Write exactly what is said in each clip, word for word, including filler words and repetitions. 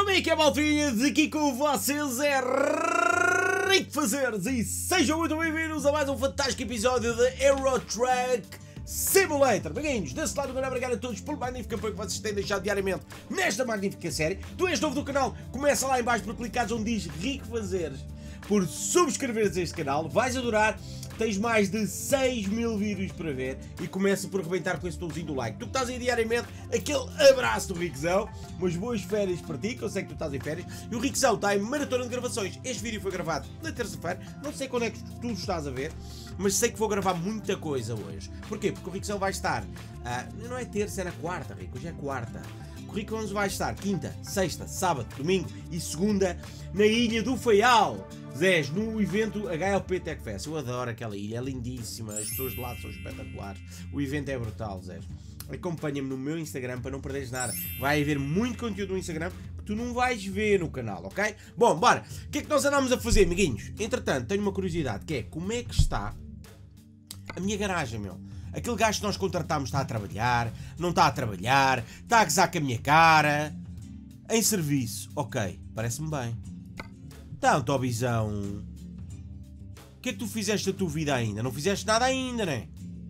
Como é que é, maltinhas? Aqui com vocês é Rico Fazeres e sejam muito bem-vindos a mais um fantástico episódio de Euro Truck Simulator. Bem-vindos, desse lado, meu obrigado a todos pelo magnífico apoio que vocês têm deixado diariamente nesta magnífica série. Tu és novo do canal, começa lá em baixo por clicares onde diz Rico Fazeres, por subscreveres este canal, vais adorar. Tens mais de seis mil vídeos para ver e começa por arrebentar com esse botãozinho do like. Tu que estás aí diariamente, aquele abraço do Riquezão, umas boas férias para ti, que eu sei que tu estás em férias. E o Riquezão está em maratona de gravações. Este vídeo foi gravado na terça-feira, não sei quando é que tu estás a ver, mas sei que vou gravar muita coisa hoje. Porquê? Porque o Riquezão vai estar, uh, não é terça, é na quarta, Rico, hoje é quarta. O Rico vai estar quinta, sexta, sábado, domingo e segunda na Ilha do Faial. Zés, no evento H L P Tech Fest. Eu adoro aquela ilha, é lindíssima, as pessoas de lá são espetaculares. O evento é brutal, Zés. Acompanha-me no meu Instagram para não perderes nada. Vai haver muito conteúdo no Instagram que tu não vais ver no canal, ok? Bom, bora. O que é que nós andamos a fazer, amiguinhos? Entretanto, tenho uma curiosidade, que é como é que está a minha garagem, meu? Aquele gajo que nós contratámos está a trabalhar, não está a trabalhar, está a gozar com a minha cara. Em serviço, ok, parece-me bem. Então, Tobizão, o que é que tu fizeste da tua vida ainda? Não fizeste nada ainda, né?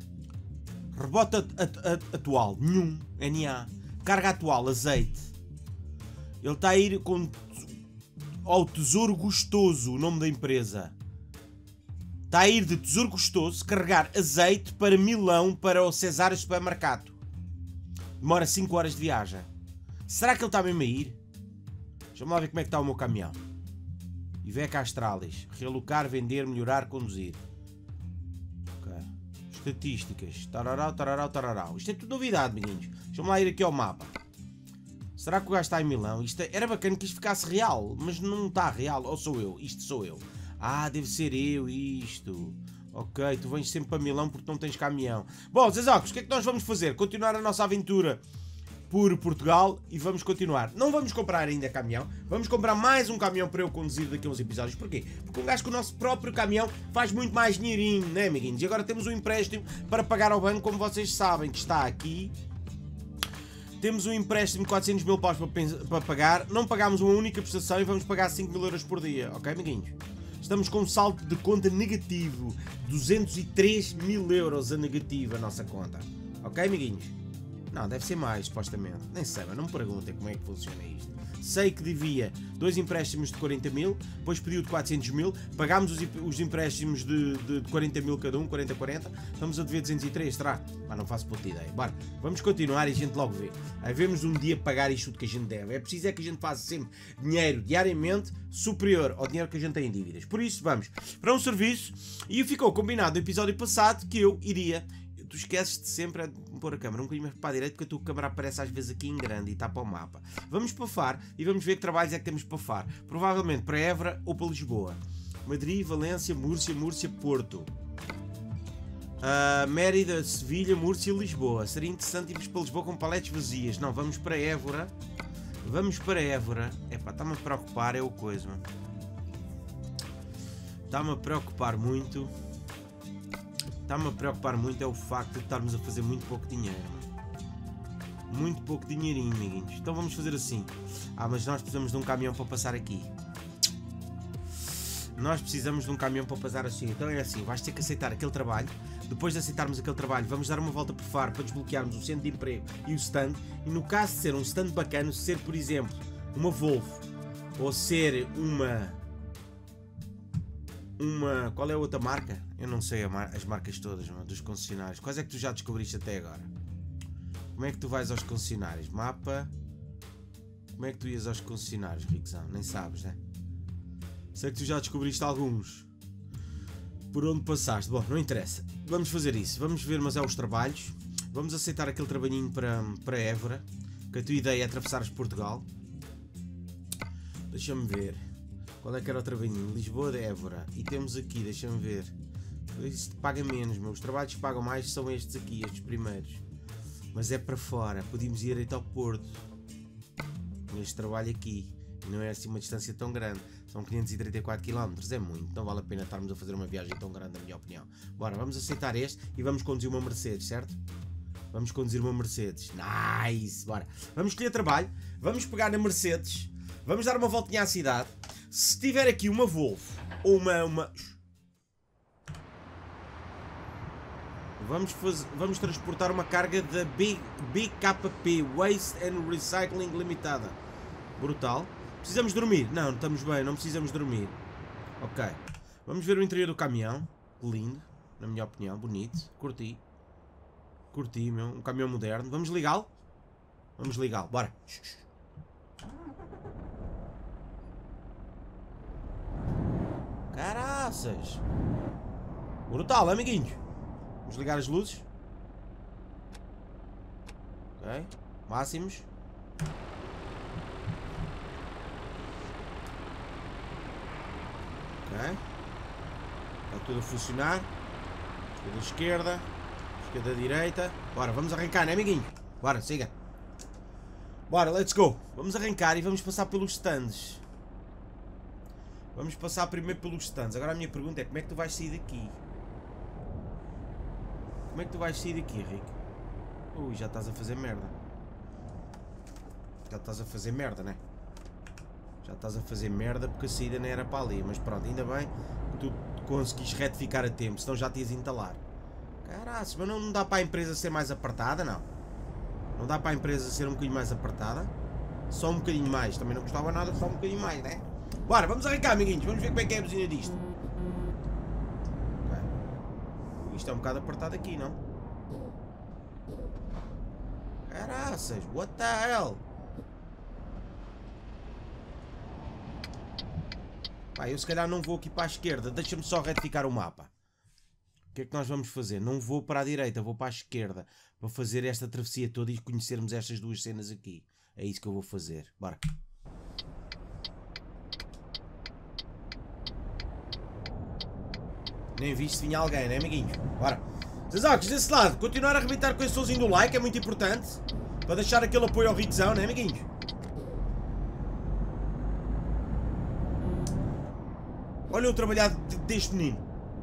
Rebote at at at atual, nenhum, N A. Carga atual, azeite. Ele está a ir com ao Tesouro Gostoso, o nome da empresa. Está a ir de Tesouro Gostoso, carregar azeite para Milão, para o Cesário Supermercado. Demora cinco horas de viagem. Será que ele está mesmo a ir? Deixa-me lá ver como é que está o meu caminhão. Iveco Astralis. Realocar, vender, melhorar, conduzir. Ok. Estatísticas. Tararau, tararau, tararau. Isto é tudo novidade, meninos. Deixa-me lá ir aqui ao mapa. Será que o gajo está em Milão? Isto é... Era bacana que isto ficasse real, mas não está real. Ou sou eu? Isto sou eu. Ah, deve ser eu, isto. Ok, tu vens sempre para Milão porque não tens caminhão. Bom, Zezocos, o que é que nós vamos fazer? Continuar a nossa aventura por Portugal e vamos continuar. Não vamos comprar ainda caminhão, vamos comprar mais um caminhão para eu conduzir daqui a uns episódios. Porquê? Porque um gajo com o nosso próprio caminhão faz muito mais dinheirinho, né, amiguinhos? E agora temos um empréstimo para pagar ao banco, como vocês sabem, que está aqui. Temos um empréstimo de quatrocentos mil paus para, para pagar. Não pagámos uma única prestação e vamos pagar cinco mil euros por dia, ok, amiguinhos? Estamos com um saldo de conta negativo, duzentos e três mil euros a negativo a nossa conta, ok, amiguinhos? Não, deve ser mais, supostamente. Nem sei, mas não me perguntem como é que funciona isto. Sei que devia dois empréstimos de quarenta mil, depois pediu de quatrocentos mil, pagámos os, os empréstimos de, de, de quarenta mil cada um, quarenta, quarenta, estamos a dever duzentos e três, será? Mas não faço puta ideia. Bora, vamos continuar e a gente logo vê. Aí vemos um dia pagar isto que a gente deve. É preciso é que a gente faça sempre dinheiro diariamente superior ao dinheiro que a gente tem em dívidas. Por isso, vamos para um serviço e ficou combinado no episódio passado que eu iria... Tu esqueces de sempre de pôr a câmera um bocadinho mais para a direita, porque a tua câmera aparece às vezes aqui em grande e está para o mapa. Vamos para Faro e vamos ver que trabalhos é que temos para Faro. Provavelmente para Évora ou para Lisboa. Madrid, Valência, Múrcia, Múrcia, Porto. Uh, Mérida, Sevilha, Múrcia e Lisboa. Seria interessante irmos para Lisboa com paletes vazias. Não, vamos para Évora. Vamos para Évora. Epá, está-me a preocupar, é o coisa, mano. Está-me a preocupar muito. Está-me a preocupar muito é o facto de estarmos a fazer muito pouco dinheiro. Muito pouco dinheirinho, amiguinhos. Então vamos fazer assim. Ah, mas nós precisamos de um caminhão para passar aqui. Nós precisamos de um caminhão para passar assim. Então é assim, vais ter que aceitar aquele trabalho. Depois de aceitarmos aquele trabalho, vamos dar uma volta por Faro para desbloquearmos o centro de emprego e o stand. E no caso de ser um stand bacana, ser, por exemplo, uma Volvo, ou ser uma... Uma... Qual é a outra marca? Eu não sei mar... as marcas todas, mano, dos concessionários. Quais é que tu já descobriste até agora? Como é que tu vais aos concessionários? Mapa... Como é que tu ias aos concessionários, Riquezão? Nem sabes, né? Sei que tu já descobriste alguns. Por onde passaste? Bom, não interessa. Vamos fazer isso. Vamos ver, mas é os trabalhos. Vamos aceitar aquele trabalhinho para, para Évora. Que a tua ideia é atravessares Portugal. Deixa-me ver. Qual é que era o trabalhinho? Lisboa de Évora. E temos aqui, deixa-me ver. Isto paga menos, meu. Os trabalhos que pagam mais são estes aqui, estes primeiros. Mas é para fora. Podíamos ir até ao Porto. Neste trabalho aqui. E não é assim uma distância tão grande. São quinhentos e trinta e quatro quilómetros. É muito. Não vale a pena estarmos a fazer uma viagem tão grande, na minha opinião. Bora, vamos aceitar este e vamos conduzir uma Mercedes, certo? Vamos conduzir uma Mercedes. Nice! Bora. Vamos escolher trabalho. Vamos pegar na Mercedes. Vamos dar uma voltinha à cidade. Se tiver aqui uma Volvo ou uma... uma... Vamos, fazer, vamos transportar uma carga da B K P, Waste and Recycling Limitada. Brutal. Precisamos dormir? Não, estamos bem, não precisamos dormir. Ok. Vamos ver o interior do caminhão. Lindo, na minha opinião, bonito. Curti. Curti, meu. Um caminhão moderno. Vamos ligá-lo? Vamos ligá-lo, bora. Caraças. Brutal, amiguinhos. Vamos ligar as luzes. Ok. Máximos. Ok. Está tudo a funcionar. Esquerda, esquerda. Esquerda, direita. Bora, vamos arrancar, né, amiguinho? Bora, siga. Bora, let's go. Vamos arrancar e vamos passar pelos stands. Vamos passar primeiro pelos stands. Agora a minha pergunta é: como é que tu vais sair daqui? Como é que tu vais sair daqui, Rick? Ui, já estás a fazer merda. Já estás a fazer merda, né? Já estás a fazer merda porque a saída não era para ali. Mas pronto, ainda bem que tu conseguiste retificar a tempo, senão já te ias entalar. Caraca, mas não, não dá para a empresa ser mais apertada, não? Não dá para a empresa ser um bocadinho mais apertada? Só um bocadinho mais. Também não custava nada, só um bocadinho mais, né? Bora, vamos arrancar, amiguinhos. Vamos ver como é que é a buzina disto. Okay. Isto é um bocado apertado aqui, não? Caraças, what the hell? Pá, eu se calhar não vou aqui para a esquerda. Deixa-me só retificar o mapa. O que é que nós vamos fazer? Não vou para a direita, vou para a esquerda. Para fazer esta travessia toda e conhecermos estas duas cenas aqui. É isso que eu vou fazer. Bora. Nem viste se vinha alguém, né, amiguinhos? Bora. Zazocos, desse lado, continuar a arrebentar com esse somzinho do like, é muito importante. Para deixar aquele apoio ao Rickzão, né, amiguinhos? Olha o trabalhado deste menino.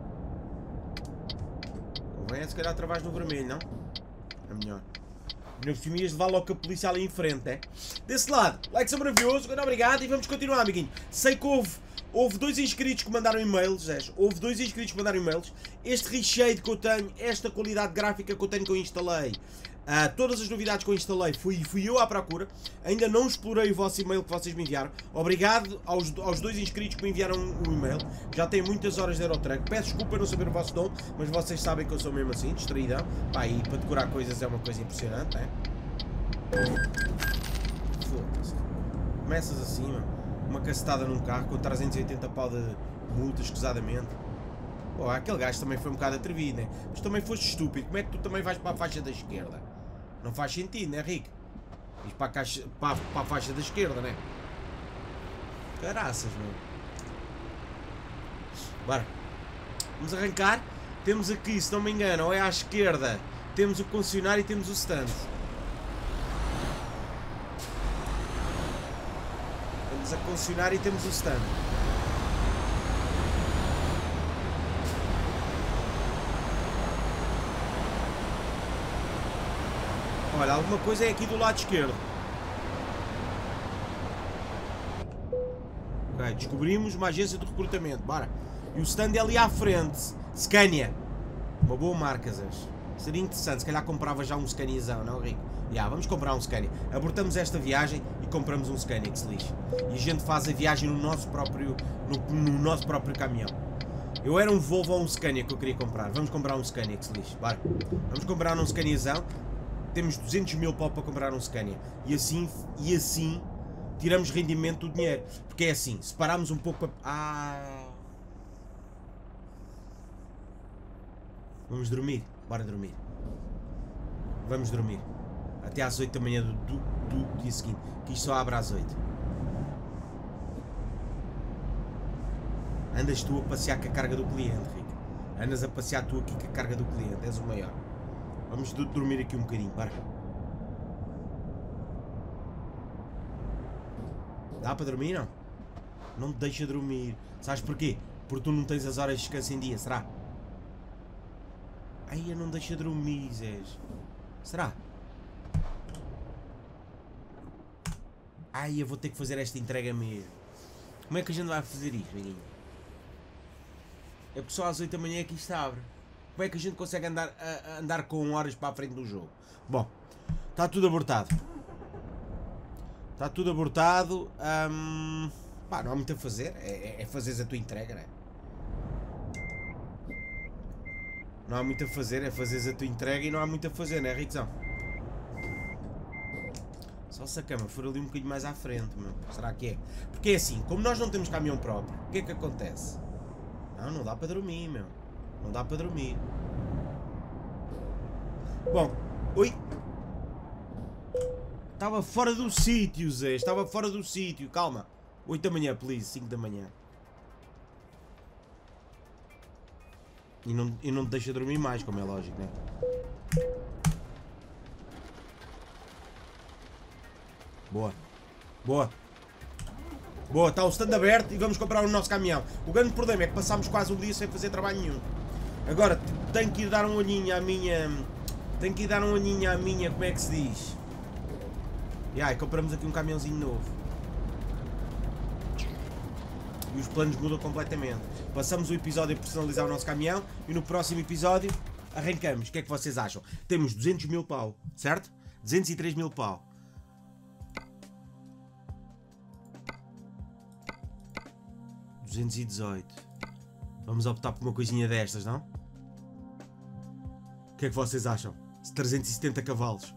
Convém se calhar travares no vermelho, não? É melhor. Não ias levar logo a polícia ali em frente, é? Desse lado, like é maravilhoso, muito obrigado e vamos continuar, amiguinho. Sei que houve, houve dois inscritos que mandaram e-mails, Zé. Houve dois inscritos que mandaram e-mails. Este recheio que eu tenho, esta qualidade gráfica que eu tenho que eu instalei, uh, todas as novidades que eu instalei, fui, fui eu à procura. Ainda não explorei o vosso e-mail que vocês me enviaram. Obrigado aos, aos dois inscritos que me enviaram o e-mail. Já tenho muitas horas de Eurotrack. Peço desculpa não saber o vosso nome, mas vocês sabem que eu sou mesmo assim, distraídão. Pá, e para decorar coisas é uma coisa impressionante, não é? Foda-se. Começas assim, mano. Uma cacetada num carro com trezentos e oitenta pau de multa, escusadamente. Pô, aquele gajo também foi um bocado atrevido, né? Mas também foste estúpido. Como é que tu também vais para a faixa da esquerda? Não faz sentido, né, Rick? Vais para a, caixa, para, para a faixa da esquerda, né? Caraças, meu. Bora. Vamos arrancar. Temos aqui, se não me engano, ou é à esquerda, temos o concessionário e temos o stand. Temos a concessionária e temos o stand. Olha, alguma coisa é aqui do lado esquerdo. Ok, descobrimos uma agência de recrutamento. Bora. E o stand é ali à frente. Scania. Uma boa marca, Zé. Seria interessante. Se calhar comprava já um Scaniazão, não, Rico? Já, yeah, vamos comprar um Scania. Abortamos esta viagem e compramos um Scania, que se lixe. E a gente faz a viagem no nosso próprio, no, no nosso próprio caminhão. Eu era um Volvo ou um Scania que eu queria comprar. Vamos comprar um Scania, que se lixe. Bora. Vamos comprar um Scaniazão. Temos duzentos mil pau para comprar um Scania. E assim, e assim tiramos rendimento do dinheiro. Porque é assim, se pararmos um pouco para... Ah... Vamos dormir. Bora dormir. Vamos dormir. Até às oito da manhã do, do, do dia seguinte. Que isto só abre às oito. Andas tu a passear com a carga do cliente, Rico. Andas a passear tu aqui com a carga do cliente. És o maior. Vamos dormir aqui um bocadinho, para. Dá para dormir, não? Não te deixa dormir. Sabes porquê? Porque tu não tens as horas de descanso em dia, será? Ai, não deixa dormir, Zés. Será? Ai, eu vou ter que fazer esta entrega mesmo. Como é que a gente vai fazer isto, amiguinho? É porque só às oito da manhã é que isto abre. Como é que a gente consegue andar, a, a andar com horas para a frente do jogo? Bom, está tudo abortado. Está tudo abortado. Hum, pá, não há muito a fazer. É, é fazeres a tua entrega, não é? Não há muito a fazer, é fazeres a tua entrega e não há muito a fazer, não é, Riquezão? Só se a cama for ali um bocadinho mais à frente, meu. Será que é? Porque é assim, como nós não temos caminhão próprio, o que é que acontece? Não, não dá para dormir, meu. Não dá para dormir. Bom, oi. Estava fora do sítio, Zé. Estava fora do sítio. Calma. oito da manhã, please. cinco da manhã. E não, e não te deixa dormir mais, como é lógico, né? Boa. Boa. Boa, está o stand aberto e vamos comprar o nosso caminhão. O grande problema é que passámos quase um dia sem fazer trabalho nenhum. Agora, tenho que ir dar um olhinho à minha... Tenho que ir dar um olhinho à minha... Como é que se diz? E aí, compramos aqui um caminhãozinho novo. E os planos mudam completamente. Passamos o episódio a personalizar o nosso caminhão e no próximo episódio arrancamos. O que é que vocês acham? Temos duzentos mil pau, certo? duzentos e três mil pau. duzentos e dezoito. Vamos optar por uma coisinha destas, não? O que é que vocês acham? trezentos e setenta cavalos.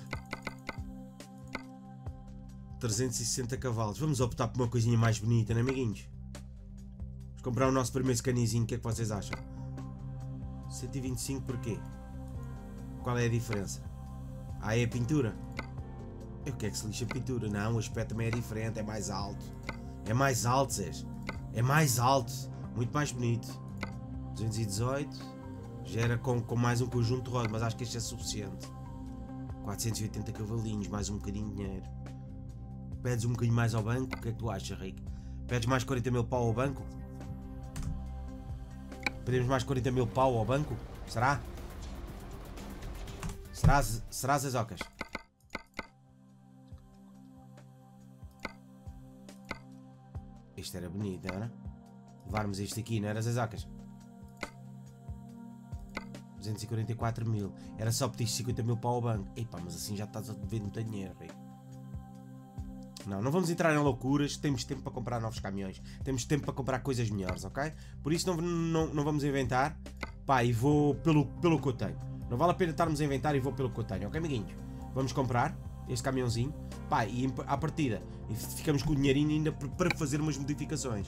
trezentos e sessenta cavalos. Vamos optar por uma coisinha mais bonita, não é, amiguinhos? Vamos comprar o nosso primeiro canizinho. O que é que vocês acham? cento e vinte e cinco porquê? Qual é a diferença? Ah, é a pintura? Eu quero que se lixe a pintura. Não, o aspecto também é diferente. É mais alto. É mais alto, Zés. É mais alto. Muito mais bonito. duzentos e dezoito. Já era com, com mais um conjunto de rodas, mas acho que este é suficiente. quatrocentos e oitenta cavalinhos, mais um bocadinho de dinheiro. Pedes um bocadinho mais ao banco? O que é que tu achas, Rick? Pedes mais quarenta mil pau ao banco? Pedimos mais quarenta mil pau ao banco? Será? Será, será Zezocas? Isto era bonito, não era? Levarmos isto aqui, não era, Zezocas? duzentos e quarenta e quatro mil. Era só pedir cinquenta mil pau ao banco. Epá, mas assim já estás a dever muito dinheiro, Rick. Não, não vamos entrar em loucuras. Temos tempo para comprar novos caminhões. Temos tempo para comprar coisas melhores, ok? Por isso não, não, não vamos inventar. Pá, e vou pelo, pelo que eu tenho. Não vale a pena estarmos a inventar e vou pelo que eu tenho, ok, amiguinhos? Vamos comprar este caminhãozinho. Pá, e à partida e ficamos com o dinheirinho ainda para fazer umas modificações.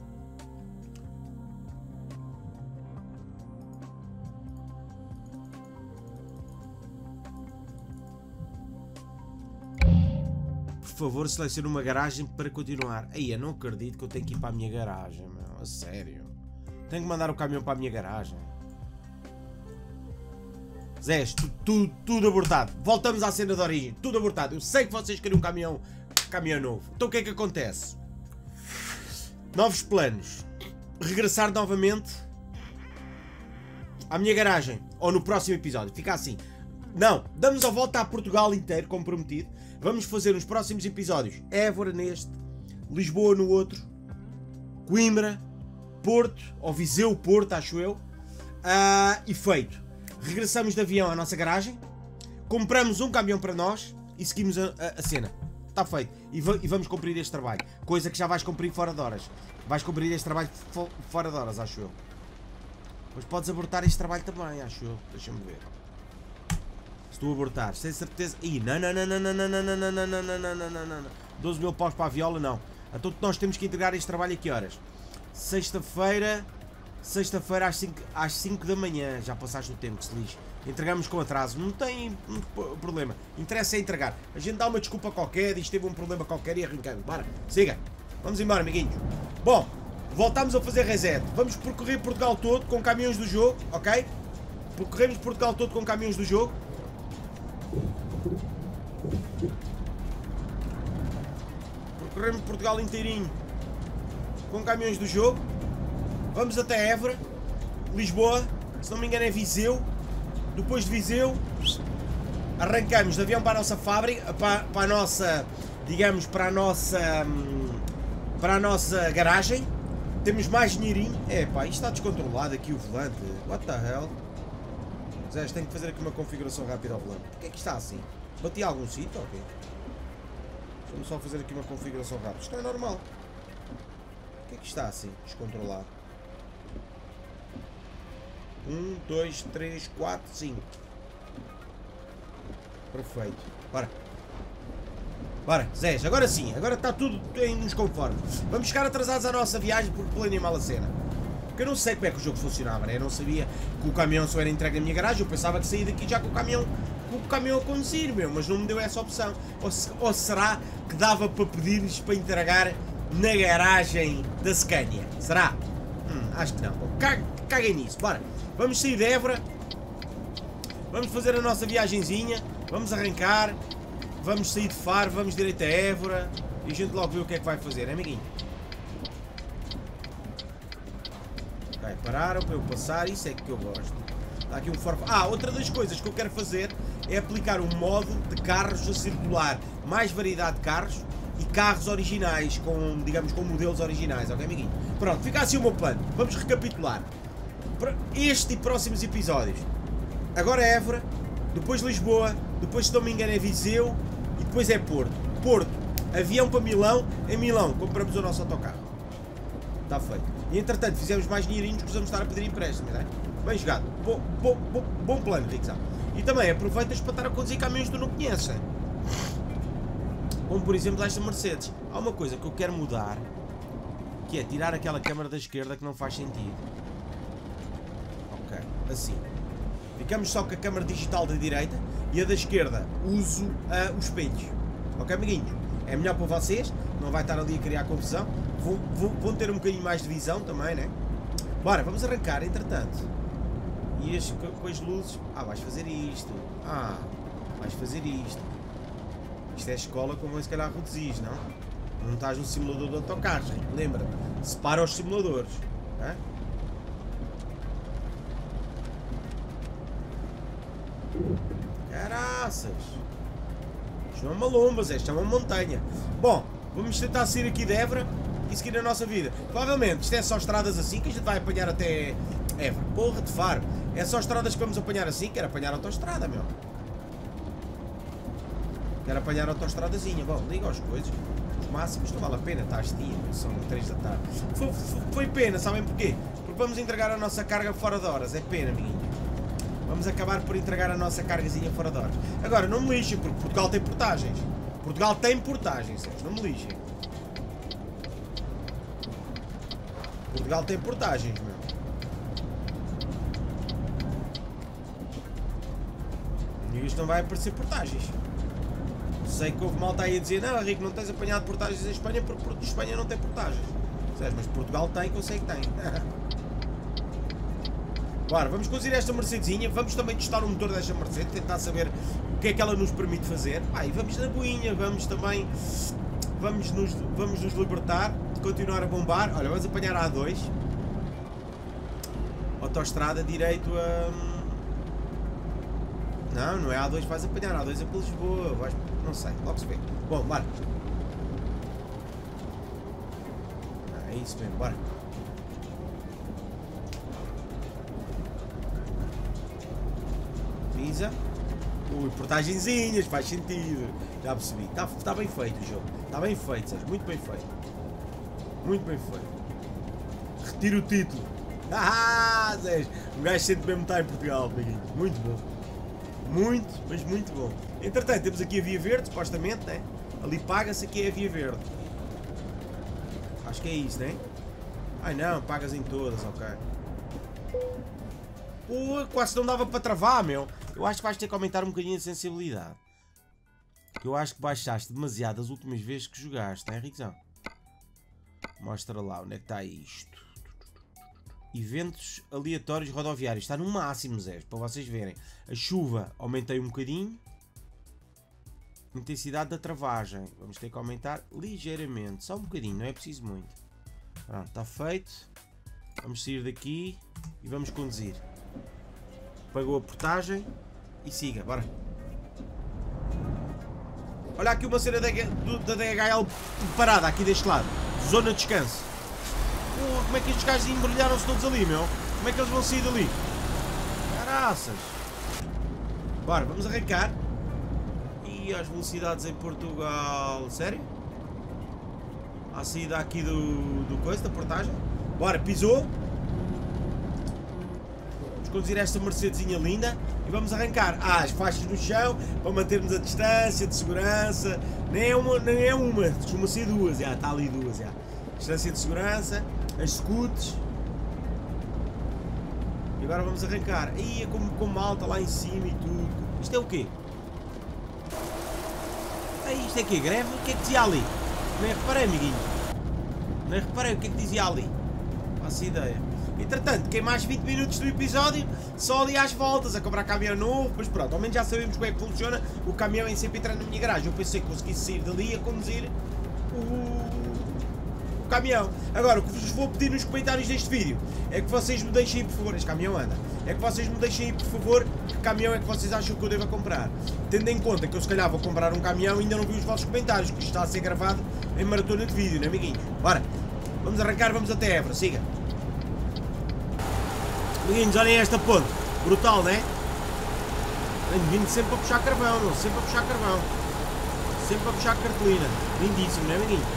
Por favor, selecione uma garagem para continuar. Aí, eu não acredito que eu tenho que ir para a minha garagem, meu. A sério. Tenho que mandar o caminhão para a minha garagem. Zés, tu, tu, tudo abortado. Voltamos à cena de origem. Tudo abortado. Eu sei que vocês querem um caminhão, caminhão novo. Então o que é que acontece? Novos planos. Regressar novamente à minha garagem. Ou no próximo episódio. Fica assim. Não, damos a volta a Portugal inteiro, como prometido. Vamos fazer nos próximos episódios Évora neste, Lisboa no outro, Coimbra, Porto, ou Viseu, Porto, acho eu. Uh, e feito. Regressamos de avião à nossa garagem, compramos um caminhão para nós e seguimos a, a, a cena. Está feito. E, e vamos cumprir este trabalho. Coisa que já vais cumprir fora de horas. Vais cumprir este trabalho fo fora de horas, acho eu. Mas podes abortar este trabalho também, acho eu. Deixa-me ver. Se tu abortares, sem certeza. Ih, não, não, não, não, não, não, não, não, não, não, não, não, não, não, não. doze mil paus para a viola, não. Então nós temos que entregar este trabalho a que horas? Sexta-feira. Sexta-feira às cinco, às cinco da manhã. Já passaste o tempo, que se lixe. Entregamos com atraso. Não tem problema. Interessa é entregar. A gente dá uma desculpa qualquer, diz que teve um problema qualquer e arrancamos. Bora, siga. Vamos embora, amiguinhos. Bom, voltamos a fazer reset. Vamos percorrer Portugal todo com caminhões do jogo, ok? Percorremos Portugal todo com caminhões do jogo. Percorremos Portugal inteirinho com caminhões do jogo. Vamos até Évora, Lisboa, se não me engano é Viseu. Depois de Viseu arrancamos de avião para a nossa fábrica, para, para a nossa digamos, para a nossa, para a nossa garagem. Temos mais dinheirinho. É pá, isto está descontrolado aqui o volante. What the hell? Zé, tenho que fazer aqui uma configuração rápida ao volante. Porquê é que está assim? Bati a algum sítio ou okay? quê? Deixa-me só fazer aqui uma configuração rápida. Isto não é normal. Porquê é que está assim? Descontrolado. um, dois, três, quatro, cinco. Perfeito. Bora. Bora, Zé, agora sim. Agora está tudo nos conformes. Vamos ficar atrasados à nossa viagem porque planeei mal a cena. Porque eu não sei como é que o jogo funcionava, né? Eu não sabia que o caminhão só era entregue na minha garagem. Eu pensava que saí daqui já com o caminhão, com o caminhão a conduzir, meu. Mas não me deu essa opção. Ou, se, ou será que dava para pedir-lhes para entregar na garagem da Scania? Será? Hum, acho que não. Caguem nisso. Bora. Vamos sair de Évora. Vamos fazer a nossa viagenzinha. Vamos arrancar. Vamos sair de Faro. Vamos direito a Évora. E a gente logo vê o que é que vai fazer, né, amiguinho? Ok, pararam para eu passar. Isso é que eu gosto. Está aqui um forfã. Ah, outra das coisas que eu quero fazer é aplicar um modo de carros a circular. Mais variedade de carros e carros originais, com, digamos, com modelos originais, ok, amiguinho? Pronto, fica assim o meu plano. Vamos recapitular. Este e próximos episódios. Agora é Évora, depois Lisboa, depois, se não me engano, é Viseu e depois é Porto. Porto, avião para Milão, em Milão compramos o nosso autocarro. Está feito. E entretanto fizemos mais dinheirinhos que precisamos estar a pedir empréstimos, não é? Bem jogado. Bom, bom, bom, bom plano, Rickzão. E também aproveitas para estar a conduzir caminhos que tu não conheces, hein? Como por exemplo esta Mercedes. Há uma coisa que eu quero mudar, que é tirar aquela câmara da esquerda que não faz sentido. Ok, assim. Ficamos só com a câmara digital da direita e a da esquerda uso uh, os espelhos. Ok, amiguinhos? É melhor para vocês, não vai estar ali a criar confusão. Vão, vão, vão ter um bocadinho mais de visão também, né? Bora, vamos arrancar entretanto. E as, com as luzes. Ah, vais fazer isto. Ah, vais fazer isto. Isto é escola como se calhar reduzis, não? Não estás no simulador de autocarros, lembra? Separa os simuladores. Hã? Caraças! Isto não é uma lomba, Zé, isto é uma montanha. Bom, vamos tentar sair aqui de Évora e seguir a nossa vida. Provavelmente isto é só estradas assim que a gente vai apanhar até Évora. Porra de Faro. É só estradas que vamos apanhar assim. Quero apanhar a autoestrada, meu. Quero apanhar a autoestradazinha. Bom, liga as coisas. Os máximos não vale a pena, está às dias, são três da tarde. Foi, foi, foi pena, sabem porquê? Porque vamos entregar a nossa carga fora de horas. É pena, amiguinho. Vamos acabar por entregar a nossa cargazinha fora de horas. Agora, não me lixem, porque Portugal tem portagens. Portugal tem portagens, Sérgio, não me lixem. Portugal tem portagens, meu. E isto não vai aparecer portagens. Sei que houve malta aí a dizer, não, Rico, não tens apanhado portagens em Espanha porque Espanha não tem portagens. Sérgio, mas Portugal tem, que eu sei que tem. Bora, vamos conduzir esta Mercedesinha, vamos também testar o motor desta Mercedes, tentar saber o que é que ela nos permite fazer. Ah, e vamos na boinha, vamos também, vamos nos, vamos nos libertar, de continuar a bombar. Olha, vamos apanhar a A dois. Autoestrada direito a... Não, não é a A dois que vais apanhar, a A dois é para Lisboa, vais... não sei, logo se vê. Bom, bora. Ah, é isso mesmo, bora. Pisa. Ui, portagenzinhas, faz sentido. Já percebi. Está tá bem feito o jogo. Está bem feito, Sérgio. Muito bem feito. Muito bem feito. Retiro o título. Ah, Sérgio. O gajo sente mesmo estar em Portugal, amiguinho. Muito bom. Muito, mas muito bom. Entretanto, temos aqui a Via Verde, supostamente, né? Ali paga-se, aqui é a Via Verde. Acho que é isso, né? Ai não, pagas em todas, ok. Pô, quase não dava para travar, meu. Eu acho que vais ter que aumentar um bocadinho a sensibilidade. Eu acho que baixaste demasiado as últimas vezes que jogaste, não é, Rickzão? Mostra lá onde é que está isto. Eventos aleatórios rodoviários. Está no máximo, Zé, para vocês verem. A chuva aumentei um bocadinho. Intensidade da travagem. Vamos ter que aumentar ligeiramente. Só um bocadinho, não é preciso muito. Pronto, está feito. Vamos sair daqui e vamos conduzir. Pagou a portagem e siga, bora. Olha aqui uma cena da, da D H L parada aqui deste lado. Zona de descanso. Oh, como é que estes gajos embrulharam-se todos ali, meu? Como é que eles vão sair dali? Caraças. Bora, vamos arrancar. E as velocidades em Portugal. Sério? A saída aqui do, do coisa, da portagem. Bora, pisou. Vamos conduzir esta Mercedesinha linda. E vamos arrancar. Ah, as faixas no chão para mantermos a distância de segurança. Nem é uma, nem é uma. Costuma ser duas. Já, está ali duas. Já. Distância de segurança. As scoots. E agora vamos arrancar. Aí é como, como malta lá em cima e tudo. Isto é o quê? Aí, isto é o quê? Greve? O que é que dizia ali? Nem reparei, amiguinho. Nem reparei o que é que dizia ali. Faço ideia. Entretanto, que mais vinte minutos do episódio, só ali às voltas, a comprar caminhão novo, mas pronto, ao menos já sabemos como é que funciona. O caminhão é sempre entrando na minha garagem. Eu pensei que conseguisse sair dali a conduzir o, o caminhão. Agora, o que vos vou pedir nos comentários deste vídeo é que vocês me deixem aí, por favor, este caminhão anda, é que vocês me deixem aí, por favor, que caminhão é que vocês acham que eu devo comprar. Tendo em conta que eu se calhar vou comprar um caminhão e ainda não vi os vossos comentários, que isto está a ser gravado em maratona de vídeo, né, amiguinhos? Bora, vamos arrancar, vamos até Évora, siga. Amiguinhos, olhem esta ponte, brutal, né? Tenho vindo sempre a puxar carvão, meu, sempre a puxar carvão. Sempre a puxar cartolina. Lindíssimo, né, amiguinho?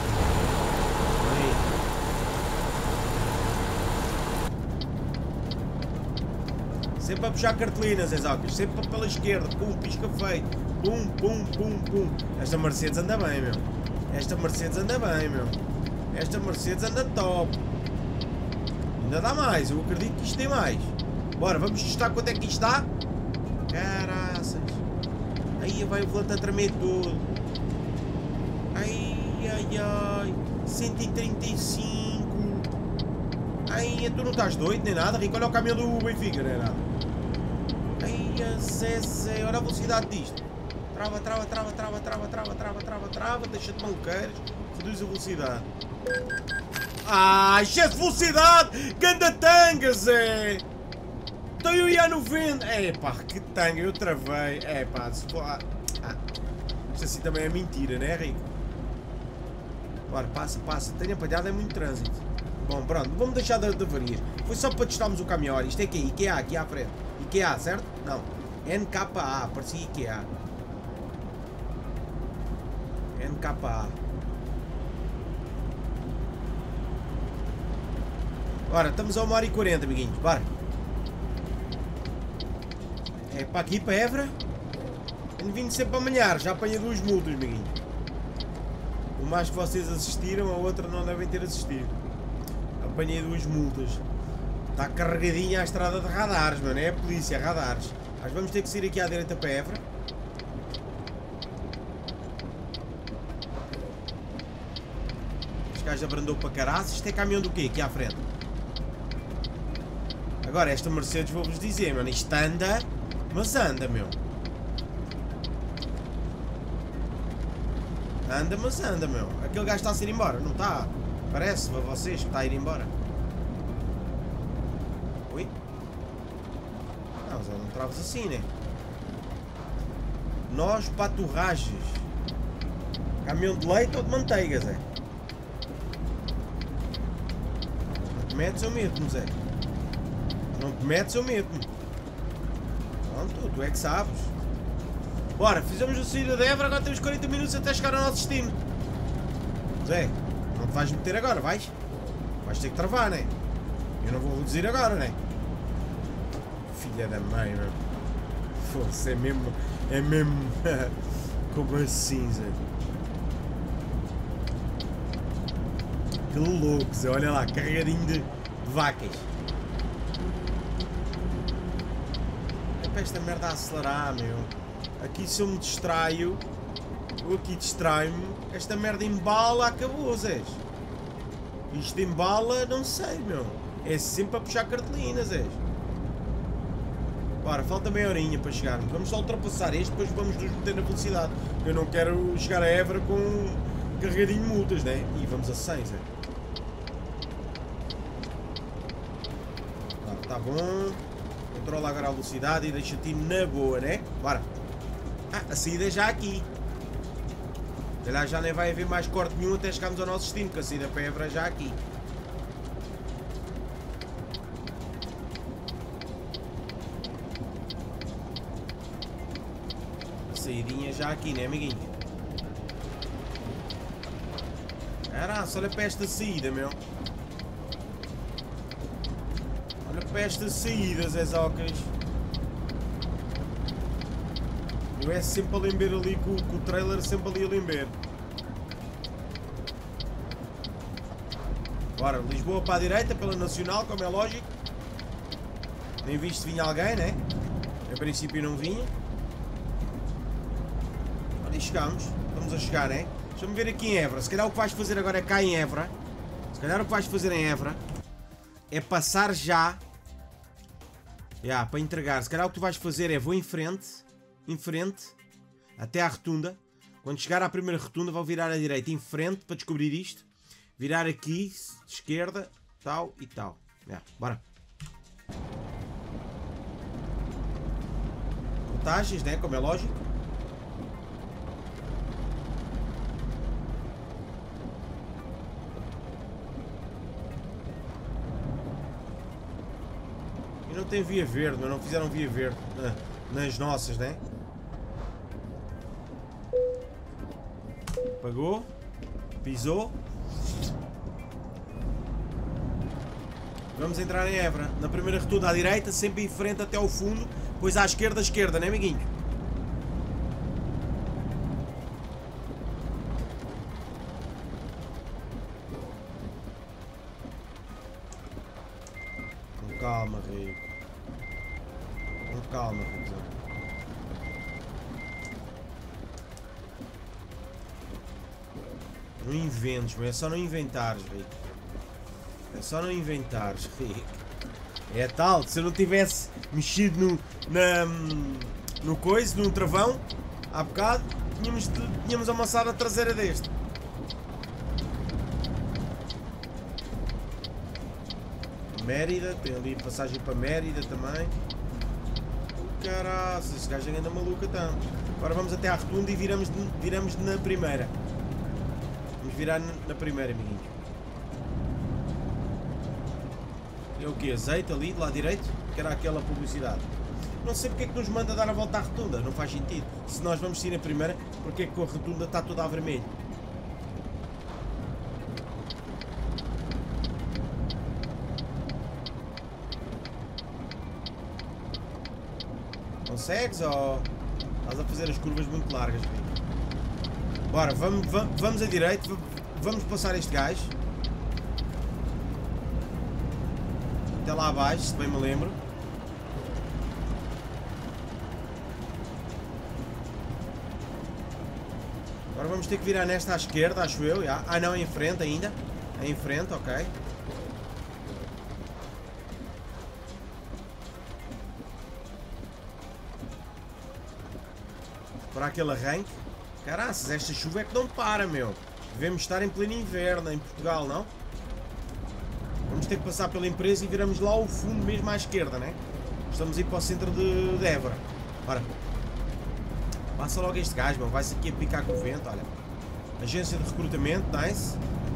Sempre a puxar cartolinas, Exalcas. Sempre pela esquerda. Pum, pisca feito. Pum, pum, pum, pum. Esta Mercedes anda bem, meu. Esta Mercedes anda bem, meu. Esta Mercedes anda top. Ainda dá mais. Eu acredito que isto tem mais. Bora, vamos testar quanto é que isto dá. Caraças. Aí vai o volante a tremer todo. Ai, ai, ai. cento e trinta e cinco. Ai, tu não estás doido nem nada, Rico. Olha o caminhão do Benfica, não é nada. Ai, Zé, Zé. Olha a velocidade disto. Trava, trava, trava, trava, trava, trava, trava, trava, trava. Deixa-te maluqueiros. Reduz a velocidade. Ah, excesso de velocidade. Ganda tanga, Zé. Então eu ia a noventa. Epá, que tanga. Eu travei. Epá, se for... Ah, ah. Isto assim também é mentira, né, Rico? Bora, passa, passa. Tenho apanhado, é muito trânsito. Bom, pronto, vamos deixar de, de avarias. Foi só para testarmos o caminhão. Olha, isto é que IKEA, aqui à frente. IKEA, certo? Não. N K A, parecia IKEA. N K A. Ora, estamos a uma hora e quarenta, amiguinhos. Bora. É para aqui, para Évora. Tenho vindo sempre a manhar. Já apanhei duas multas, amiguinhos. Uma acho que vocês assistiram, a outra não devem ter assistido. Apanhei duas multas. Está carregadinha a estrada de radares, mano. É a polícia, é radares. Mas vamos ter que sair aqui à direita para Évora. Este gajo abrandou para caraças. Isto é caminhão do quê? Aqui à frente. Agora, esta Mercedes, vou-vos dizer, mano. Isto anda, mas anda, meu. Anda, mas anda, meu. Aquele gajo está a ir embora, não está? Parece a vocês que está a ir embora. Ui? Não, mas não traves assim, né? Nós paturragens. Caminhão de leite ou de manteiga, Zé? Não te metes, eu meto-me, Zé. Não te metes, eu meto-me. Pronto, tu é que sabes. Bora, fizemos a saída de Évora, agora temos quarenta minutos até chegar ao nosso destino. Zé, não te vais meter agora, vais? Vais ter que travar, né? Eu não vou reduzir agora, né? Filha da mãe, meu. Foda-se, é mesmo... É mesmo... Como assim, Zé? Que louco, Zé. Olha lá, carregadinho de vacas. É para esta merda a acelerar, meu. Aqui se eu me distraio, eu aqui distraio-me, esta merda embala, acabou, Zé. Isto embala, não sei, meu. É sempre a puxar cartolinas, Zé. Bora, falta meia horinha para chegarmos. Vamos só ultrapassar este, depois vamos nos meter na velocidade. Eu não quero chegar a Évora com carregadinho de multas, né? E vamos a cem, Zé. Tá, tá bom. Controla agora a velocidade e deixa-te ir na boa, né? Bora. Ah, a saída é já aqui. calhar já nem vai haver mais corte nenhum até chegarmos ao nosso destino, que a saída para Évora já aqui. A saídinha já aqui, né, amiguinho? Caraca, olha para esta saída, meu. Olha para esta saída, Zé Zocas. Eu é sempre a lember ali com, com o trailer, sempre ali a lember. Bora, Lisboa para a direita, pela Nacional, como é lógico. Nem visto vinha alguém, né? A princípio não vinha. Olha, e chegamos. Estamos a chegar, né? Deixa-me ver aqui em Évora. Se calhar o que vais fazer agora é cá em Évora. Se calhar o que vais fazer em Évora é passar já. Já, para entregar. Se calhar o que tu vais fazer é vou em frente. Em frente. Até à rotunda. Quando chegar à primeira rotunda vou virar à direita. Em frente para descobrir isto. Virar aqui. De esquerda. Tal e tal. Já, bora. Vantagens, né? Como é lógico. Não tem via verde, mas não fizeram via verde na, nas nossas, né? Pagou, pisou. Vamos entrar em Évora. Na primeira rotunda à direita, sempre em frente até ao fundo, depois à esquerda, à esquerda, né, amiguinho? Com calma, Rico. Com calma, Rico. Não inventes, meu. É só não inventares, Rico. É só não inventares, Rico. É tal, se eu não tivesse mexido no, na, no coisa, no travão, há bocado, tínhamos, tínhamos amassado a traseira deste. Mérida, tem ali passagem para Mérida também. Caraças, esse gajo anda maluco então. Agora vamos até à rotunda e viramos, viramos na primeira. Vamos virar na primeira, amiguinho. É o que? Azeite ali, do lado direito? Que era aquela publicidade. Não sei porque é que nos manda dar a volta à rotunda, não faz sentido. Se nós vamos sair na primeira, porque é que a rotunda está toda a vermelho? Consegues ou estás a fazer as curvas muito largas? Bora, vamos, vamos, vamos a direito, vamos passar este gajo. Até lá abaixo, se bem me lembro. Agora vamos ter que virar nesta à esquerda, acho eu. Já. Ah não, em frente ainda. É em frente, ok. Para aquele arranque. Caraças, esta chuva é que não para, meu. Devemos estar em pleno inverno em Portugal, não? Vamos ter que passar pela empresa e viramos lá ao fundo, mesmo à esquerda, né? Estamos a ir para o centro de, de Évora. Bora. Passa logo este gajo, meu. Vai-se aqui a picar com o vento, olha. Agência de recrutamento, nice.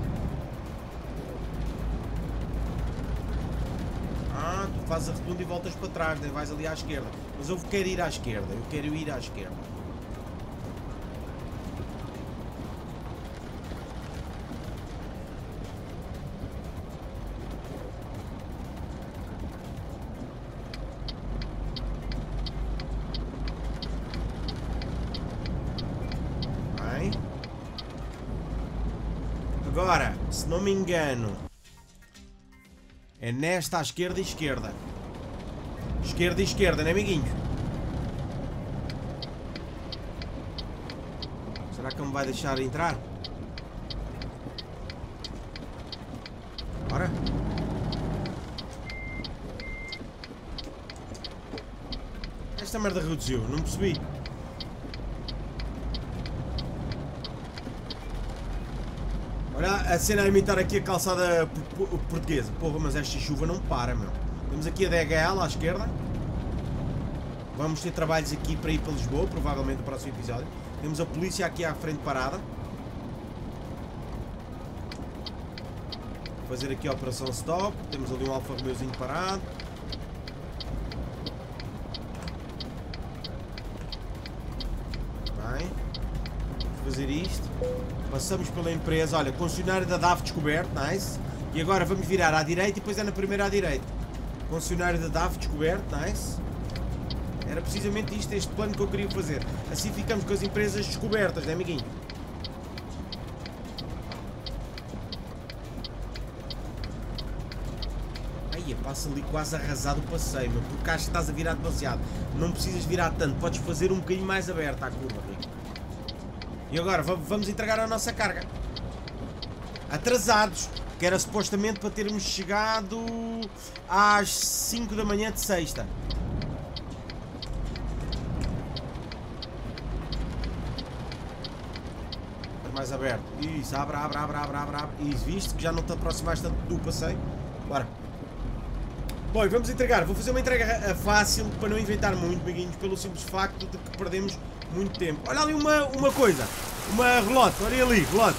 Ah, tu fazes a rotunda e voltas para trás, né? Vais ali à esquerda. Mas eu quero ir à esquerda. Eu quero ir à esquerda. Agora, se não me engano, é nesta à esquerda e esquerda. Esquerda e esquerda, né, amiguinho? Será que ele me vai deixar entrar? Bora. Esta merda reduziu, não percebi. Olha a cena a imitar aqui a calçada portuguesa. Porra, mas esta chuva não para, meu. Temos aqui a D H L à esquerda. Vamos ter trabalhos aqui para ir para Lisboa, provavelmente no próximo episódio. Temos a polícia aqui à frente parada. fazer aqui a operação stop. Temos ali um Alfa Romeozinho parado. Bem, vamos fazer isto. Passamos pela empresa. Olha, concessionário da D A F descoberto, nice. E agora vamos virar à direita e depois é na primeira à direita. Concessionário da D A F descoberto, nice. Era precisamente isto, este plano que eu queria fazer. Assim ficamos com as empresas descobertas, né, amiguinho? Ai, passa ali quase arrasado o passeio, meu, porque acho que estás a virar demasiado. Não precisas virar tanto, podes fazer um bocadinho mais aberta a curva, Rico. E agora, vamos entregar a nossa carga. Atrasados, que era supostamente para termos chegado às cinco da manhã de sexta. Mais aberto. Isso, abre, abre, abre, abre, abre, abre. Isso, viste que já não te aproximaste tanto do passeio. Bora. Bom, e vamos entregar. Vou fazer uma entrega fácil para não inventar muito, amiguinhos, pelo simples facto de que perdemos muito tempo. Olha ali uma, uma coisa. Uma relote. Olha ali, relote.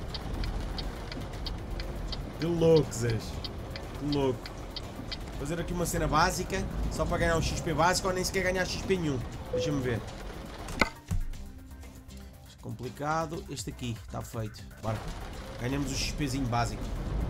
Que louco, Zés. Que louco. Vou fazer aqui uma cena básica, só para ganhar um X P básico ou nem sequer ganhar X P nenhum. Deixa-me ver. Complicado. Este aqui está feito. Bora. Ganhamos o XPzinho básico.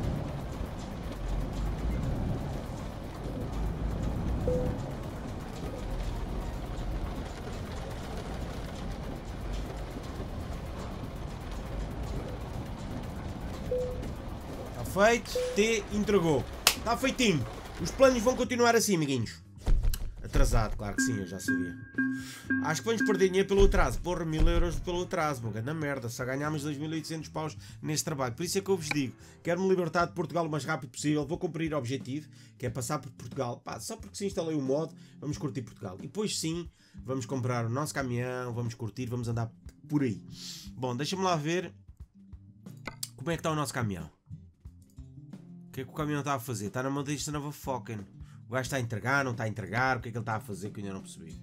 Está feito. T entregou. Está feitinho. Os planos vão continuar assim, amiguinhos. Atrasado, claro que sim, eu já sabia. Acho que vamos perder dinheiro pelo atraso. Porra, mil euros pelo atraso, meu, grande merda. Só ganhámos dois mil e oitocentos paus neste trabalho. Por isso é que eu vos digo, quero-me libertar de Portugal o mais rápido possível. Vou cumprir o objetivo, que é passar por Portugal. Pá, só porque se instalei o modo, vamos curtir Portugal. E depois sim, vamos comprar o nosso caminhão, vamos curtir, vamos andar por aí. Bom, deixa-me lá ver como é que está o nosso caminhão. O que é que o caminhão está a fazer? Está na mão desta nova Fokken. O gajo está a entregar, não está a entregar, o que é que ele está a fazer que eu ainda não percebi.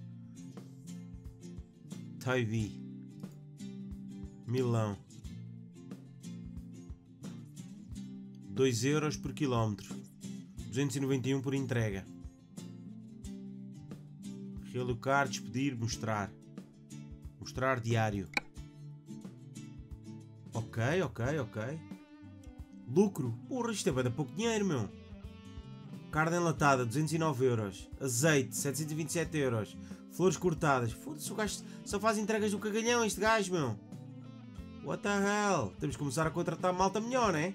T V. Milão. dois euros por quilómetro. duzentos e noventa e um por entrega. Realocar, despedir, mostrar. Mostrar diário. Ok, ok, ok. Lucro. Porra, isto é bem de pouco dinheiro, meu. Carne enlatada, duzentos e nove euros. Azeite, setecentos e vinte e sete euros. Flores cortadas. Foda-se, o gajo só faz entregas do cagalhão, este gajo, meu. What the hell? Temos que começar a contratar malta melhor, né?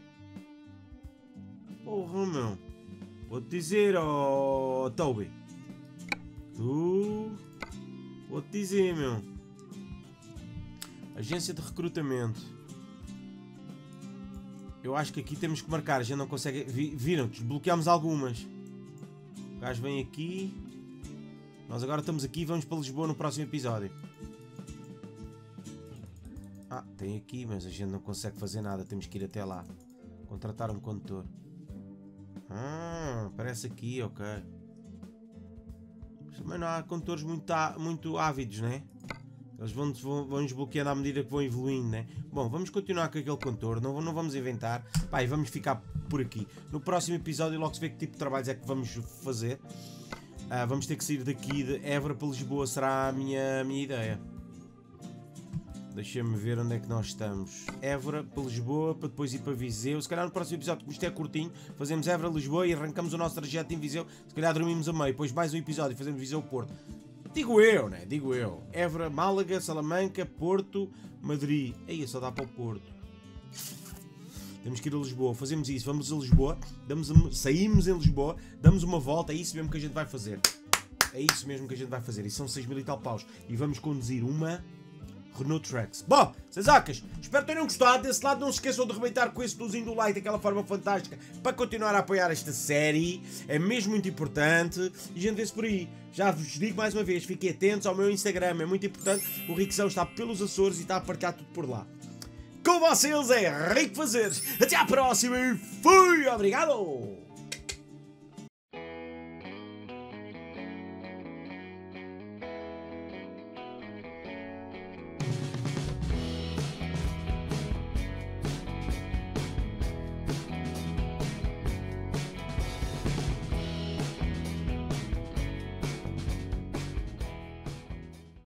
Porra, meu. Vou-te dizer, oh Toby. Tu... Vou-te dizer, meu. Agência de recrutamento. Eu acho que aqui temos que marcar, a gente não consegue... Viram? Desbloqueámos algumas. O gajo vem aqui. Nós agora estamos aqui e vamos para Lisboa no próximo episódio. Ah, tem aqui, mas a gente não consegue fazer nada. Temos que ir até lá. Contratar um condutor. Ah, aparece aqui, ok. Também não há condutores muito, muito ávidos, né? Eles vão, vão, vão desbloqueando à medida que vão evoluindo, né? Bom, vamos continuar com aquele contorno, não, não vamos inventar. Pá, e vamos ficar por aqui. No próximo episódio logo se vê que tipo de trabalhos é que vamos fazer. Uh, vamos ter que sair daqui de Évora para Lisboa, será a minha, a minha ideia. Deixa-me ver onde é que nós estamos. Évora para Lisboa, para depois ir para Viseu. Se calhar no próximo episódio, como isto é curtinho, fazemos Évora, Lisboa e arrancamos o nosso trajeto em Viseu. Se calhar dormimos a meio, depois mais um episódio e fazemos Viseu Porto. Digo eu, né? Digo eu. Évora, Málaga, Salamanca, Porto, Madrid. Aí só dá para o Porto. Temos que ir a Lisboa. Fazemos isso. Vamos a Lisboa. Damos a... Saímos em Lisboa. Damos uma volta. É isso mesmo que a gente vai fazer. É isso mesmo que a gente vai fazer. E são seis mil e tal paus. E vamos conduzir uma Renault Trax. Bom, Sazocas, espero que tenham gostado. Desse lado não se esqueçam de arrebentar com esse botãozinho do like, aquela forma fantástica, para continuar a apoiar esta série. É mesmo muito importante. E a gente vê-se por aí. Já vos digo mais uma vez, fiquem atentos ao meu Instagram, é muito importante. O Riquezão está pelos Açores e está a partilhar tudo por lá. Com vocês é Rico Fazeres. Até à próxima e fui! Obrigado!